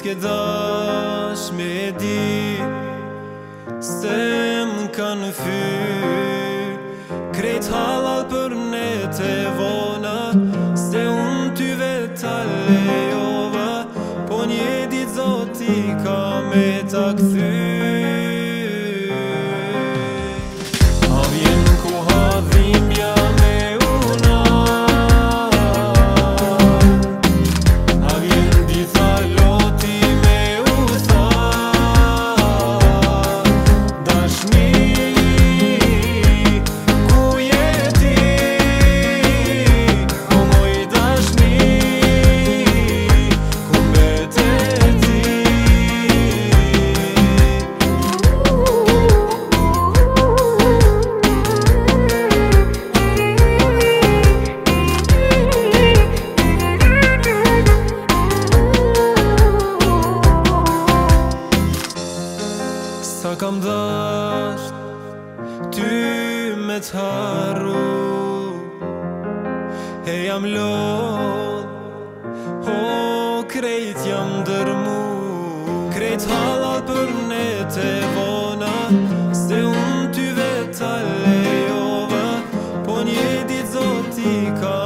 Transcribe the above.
ke dash me di se m'kan fy krejt halal për ne te vona se unë ty veta lejova po një dit zoti ka me ta kthy. A vjen koha dhimbja me una, a vjen dita loti me u tha dashni ku je ti, o moj dashni ku mbete ti. Sa kam dasht ty me t'harru e jam lodh, o krejt jam dërmu krejt halal për ne te vona se unë ty veta lejova po një dit zoti ka